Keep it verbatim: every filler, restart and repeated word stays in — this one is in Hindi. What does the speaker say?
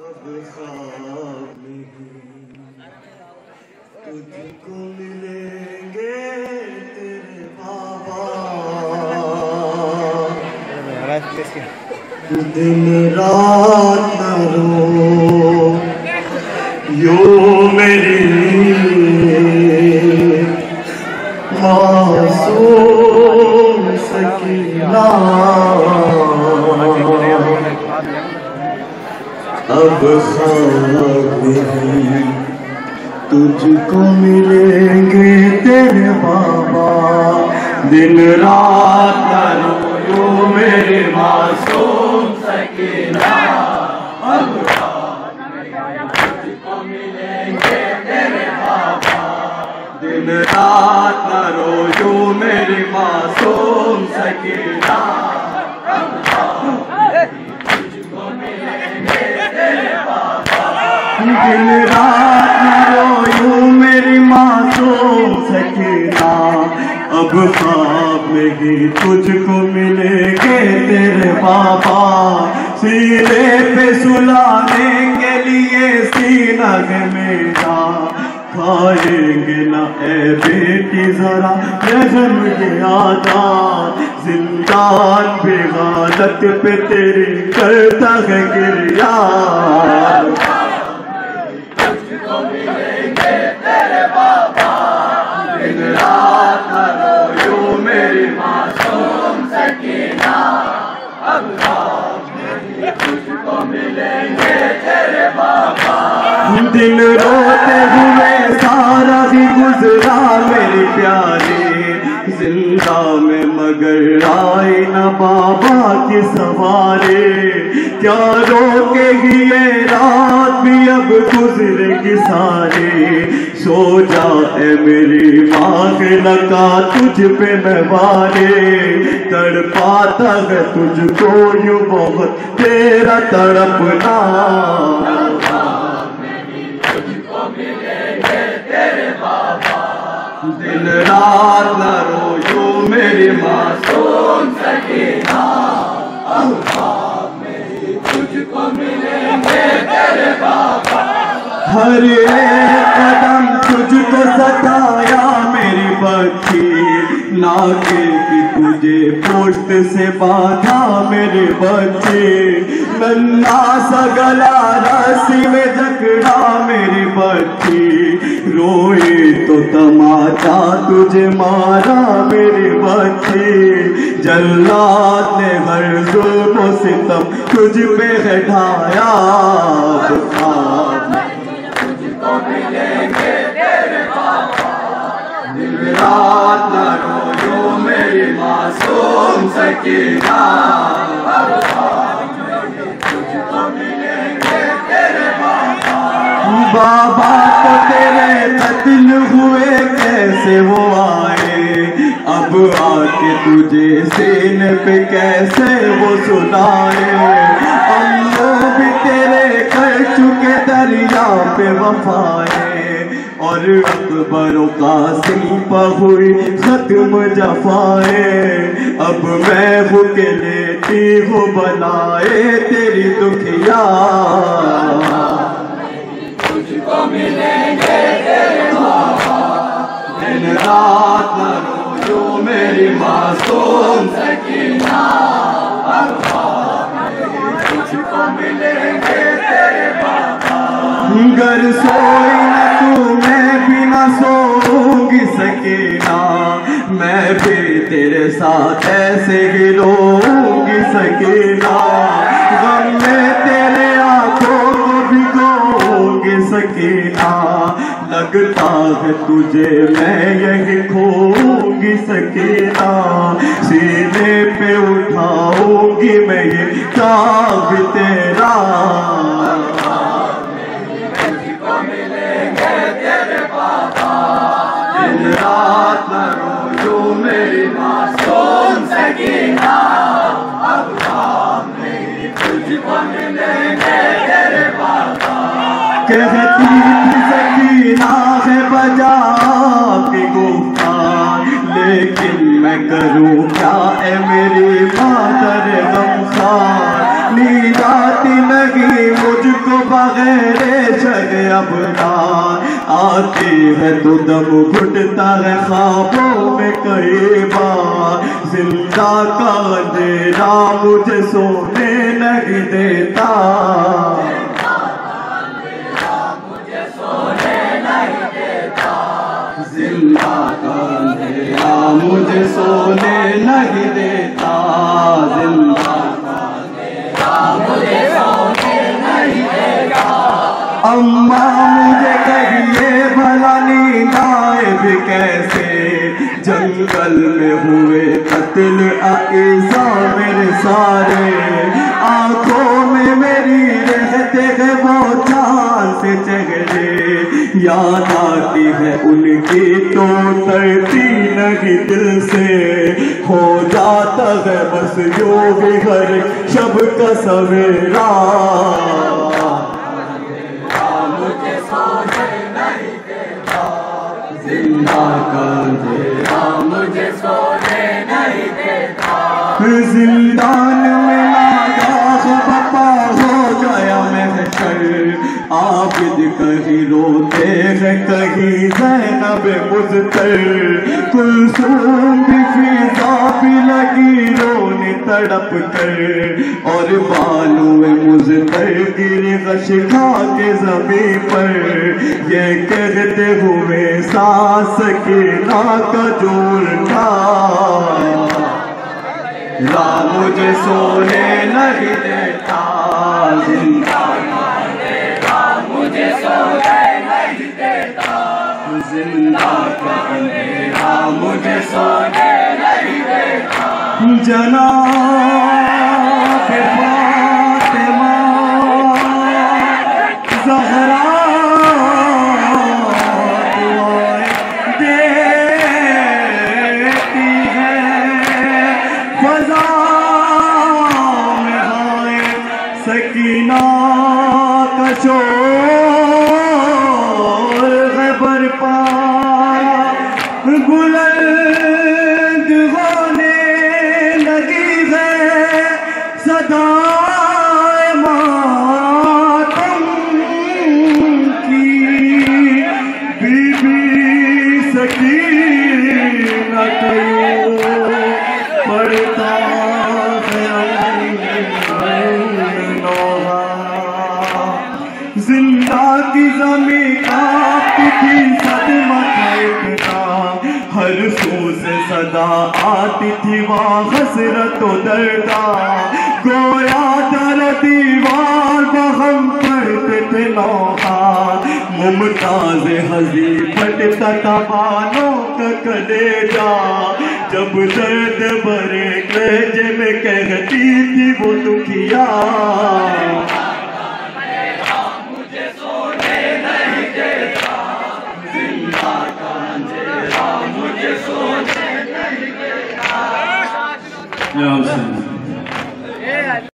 अब ख्वाब में तुझको मिलेंगे तेरे बाबा, दिन रात न रो यो मेरी मासूम सकीना, अब ख्वाब में तुझको मिलेंगे तेरे बाबा, दिन रात न रो मेरे मासूम सकीना, अब तुझको मिलेंगे तेरे बाबा, दिन रात न रो मेरे मासूम सकीना, अब तुझको मिलेंगे तेरे बाबा, दिन रात न रो मेरी मासूम सकीना, अब ख्वाब में ही तुझको मिलेंगे तेरे बाबा, सीने पे सुलाने के लिए सीना है मेरा, खाएंगे ना ए बेटी जरा रहम के आदान, जिंदान पे हालत पे तेरी करता है गिरिया, तुझको मिलेंगे तेरे बाबा, दिन रात न रो मेरी मासूम सकीना, अब तुझको मिलेंगे तेरे बाबा, दिन रोते हुए सारा भी गुजरा मेरी प्यारी, जिंदा में मगर आई न बाबा की सवारी, क्या रोकेगी ये रात भी अब गुजरेगी सारी, सो जा ए मेरी मांग लगा तुझ पे मैं वारे, तड़पाता है तुझको यूं बहुत तेरा तड़पना, तुझको मिलेंगे तेरे बाबा, दिन रात न रो यूं मेरी मासूम सकीना, अब ख्वाब में तुझको मिलेंगे तेरे बाबा, हर एक कदम तुझको सताया मेरी बच्ची, नाके की तुझे पोस्ट से बांधा मेरे बच्चे, नन्हा सा गला रस्सी में जकड़ा मेरी बच्ची, रोए तो तमाचा तुझे मारा मेरी बच्ची, जल्लाद ने हर जुल्म सितम तुझ पे है ढाया, तुझको मिलेंगे तेरे बाबा, दिन रात न रो मेरी मासूम सकीना, तुझको मिलेंगे तेरे बाबा, बाबा तो तेरे कत्ल हुए कैसे वो आए, अब आके तुझे सीने पे कैसे वो सुनाए, अम्मो भी तेरे कर चुके दरिया पे वफाए, और अकबरों का सिंह पर हुई खत्म जफाए, अब मैं हूँ के लेती हूँ बनाए तेरी दुखिया, तुझको मिलेंगे तेरे बाबा, दिन रात न रो मेरी मासूम सकीना, तुझको मिलेंगे तेरे बाबा, घर सोई न तू मैं भी न सोऊंगी सकीना, मैं भी तेरे साथ ऐसे ही रोऊंगी सकीना, गम में तेरे आंखों को भिगोऊंगी सकीना, लगता है तुझे मैं यही खोऊंगी सकीना, सीने पे उठाऊंगी मैं ये काब तेरा, तुझको मिलेंगे तेरे बाबा, दिन रात न रो मेरी मासूम सकीना, अब तुझको मिलेंगे तेरे बाबा, कहती सकीना है बजा की गुफ्तार, लेकिन मैं करूँ क्या ए मेरी मादर गमखार, नींद आती नहीं मुझको आती है तो दम घुटता है ख्वाबों में कई बार। जिंदा का अंधेरा मुझे सोने नहीं देता, जिंदा का अंधेरा मुझे सोने नहीं देता, जिंदा का अंधेरा मुझे सोने नहीं देता। अम्मा मुझे कहिए भला नींद आए भी कैसे, जंगल में हुए कत्ल आइज़ा मेरे सारे। आंखों में मेरी रहते हैं वो चांद से चेहरे, याद आती है उनकी तो डरती नहीं दिल से। हो जाता है बस यूं भी हर शब का सवेरा, मुझे सोने नहीं देता, जिंदा का अंधेरा मुझे सोने नहीं देता। जिंदान में लागा बपा हो गया महशर, आबिद कहीं रोते हैं कहीं ज़ैनब मुज़्तर। कुलसूम भी फिज़ा भी लगी रोने तड़प कर, और बालुए मुज़्तर गिरे गश खा के ज़मीन पर। ये कहते हुए सांस की ना का जोर था, राम मुझे सोने नहीं देता, जिंदा का अंधेरा मुझे सोने नहीं देता, जिंदा का अंधेरा मुझे सोने नहीं देता। जनाब फातिमा ज़हरा दुआएं देती है, फज़ा में आए सकीना का शोर है बरपा, बुलंद होने लगी है सदाए मातम की। बीबी सकीना कयूं पड़ता जिंदा की ज़मीं कांपती थी सदमा फेंकता, हर सू से सदा आती थी वहाँ हसरत दर्दा। गोया दर दीवार बहम पढ़ते थे नौहा, मुमताज हज़ी फटता था बानों का कलेजा। जब दर्द भरे कलेजे में कहती थी वो दुखिया, Yeah,